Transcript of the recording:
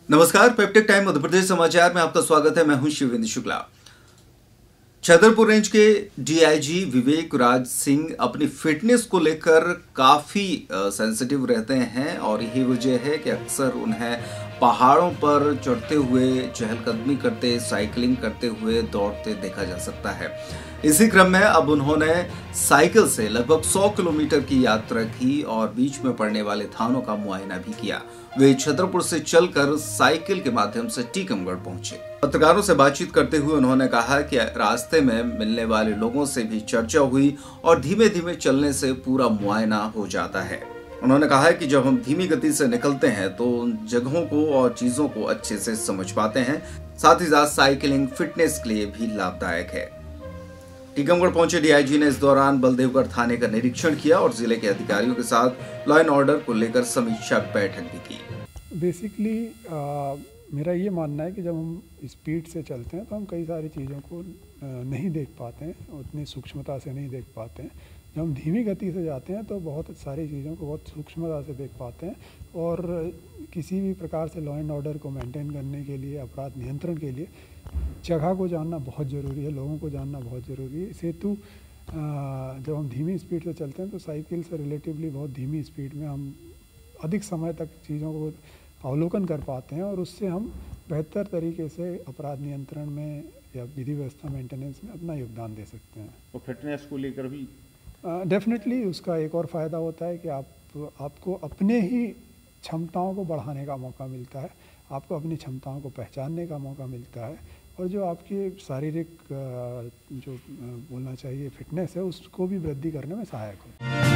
नमस्कार, peptic time Madhya Pradesh समाचार में आपका स्वागत है। मैं हूं शिवेंद्र शुक्ला। छतरपुर रेंज के डीआईजी विवेक राज सिंह अपनी फिटनेस को लेकर काफी सेंसिटिव रहते हैं और यही वजह है कि अक्सर उन्हें पहाड़ों पर चढ़ते हुए, चहलकदमी करते, साइकिलिंग करते हुए, दौड़ते देखा जा सकता है। इसी क्रम में अब उन्होंने साइकिल से लगभग 100 किलोमीटर की यात्रा की और बीच में पड़ने वाले थानों का मुआयना भी किया। वे छतरपुर से चलकर साइकिल के माध्यम से टीकमगढ़ पहुंचे। पत्रकारों से बातचीत करते हुए उन्होंने कहा कि रास्ते में मिलने वाले लोगों से भी चर्चा हुई और धीमे धीमे चलने से पूरा मुआयना हो जाता है। उन्होंने कहा कि जब हम धीमी गति से निकलते हैं तो उन जगहों को और चीजों को अच्छे से समझ पाते हैं। साथ ही साथ साइकिलिंग फिटनेस के लिए भी लाभदायक है। टीकमगढ़ पहुंचे डीआईजी ने इस दौरान बलदेवगढ़ थाने का निरीक्षण किया और जिले के अधिकारियों के साथ लॉ एंड ऑर्डर को लेकर समीक्षा बैठक भी की। बेसिकली मेरा ये मानना है कि जब हम स्पीड से चलते हैं तो हम कई सारी चीज़ों को नहीं देख पाते हैं, उतनी सूक्ष्मता से नहीं देख पाते हैं। जब हम धीमी गति से जाते हैं तो बहुत सारी चीज़ों को बहुत सूक्ष्मता से देख पाते हैं और किसी भी प्रकार से लॉ एंड ऑर्डर को मेंटेन करने के लिए, अपराध नियंत्रण के लिए जगह को जानना बहुत ज़रूरी है, लोगों को जानना बहुत ज़रूरी है। इस हेतु जब हम धीमी स्पीड से चलते हैं तो साइकिल से रिलेटिवली बहुत धीमी स्पीड में हम अधिक समय तक चीज़ों को अवलोकन कर पाते हैं और उससे हम बेहतर तरीके से अपराध नियंत्रण में या विधि व्यवस्था मेंटेनेंस में अपना योगदान दे सकते हैं। तो फिटनेस को लेकर भी डेफिनेटली उसका एक और फ़ायदा होता है कि आपको अपने ही क्षमताओं को बढ़ाने का मौका मिलता है, आपको अपनी क्षमताओं को पहचानने का मौका मिलता है और जो आपकी शारीरिक जो बोलना चाहिए फिटनेस है उसको भी वृद्धि करने में सहायक होता है।